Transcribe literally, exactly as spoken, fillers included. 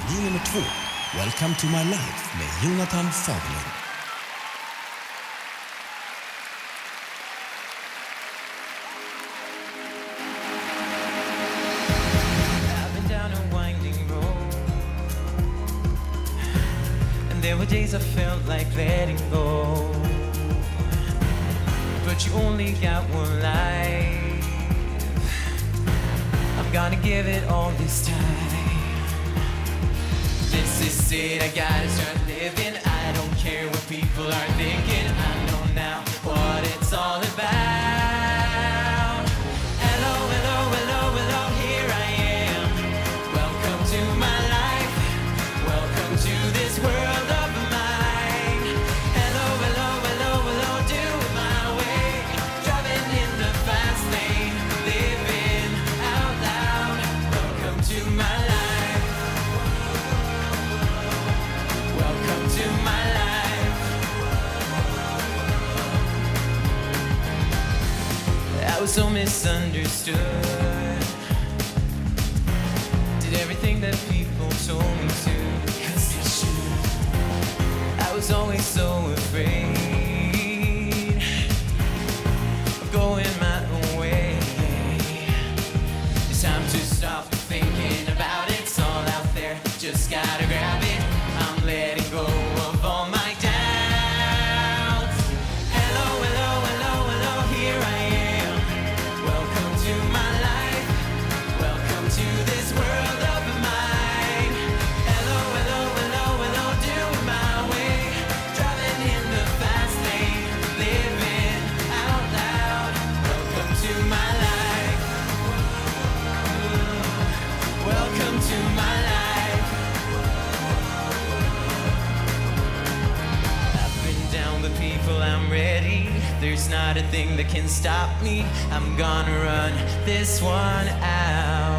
Del nummer två, Welcome to my life med Jonathan Fagerlund. There were days I felt like letting go, but you only got one life. I'm gonna give it all this time. This is it, I gotta start living. I don't care what people are thinking. I know now what it's all about. Hello, hello, hello, hello, here I am. Welcome to my life. Welcome to this world. I was so misunderstood. Did everything that people told me to, 'cause they should. I was always so afraid of going my own way. It's time to stop thinking about it. It's all out there, just gotta grab it. I'm letting go of all my doubts. Hello, hello, hello, hello, here I am. Welcome to my life. Welcome to this world of mine. Hello, hello, hello, hello, doing my way. Driving in the fast lane, living out loud. Welcome to my life. Welcome to my life. Up and down the people, I'm ready. There's not a thing that can stop me. I'm gonna run this one out.